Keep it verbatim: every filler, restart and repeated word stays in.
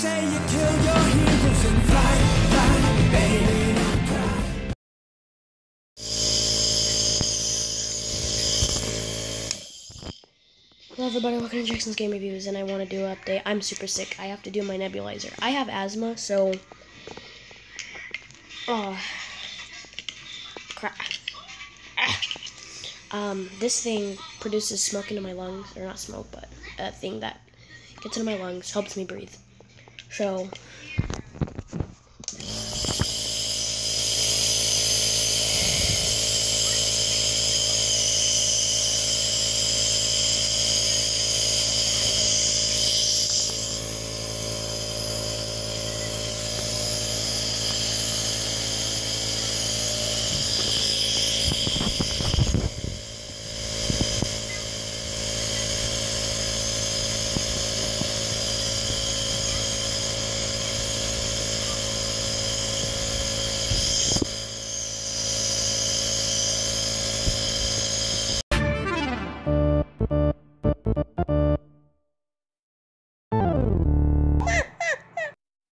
say you kill your heroes and fly, fly, baby, don't cry. Hello everybody, welcome to Jackson's Game Reviews, and I want to do an update. I'm super sick. I have to do my nebulizer. I have asthma, so... Oh... Crap. Ah. Um, this thing produces smoke into my lungs, or not smoke, but a thing that gets into my lungs, helps me breathe. So,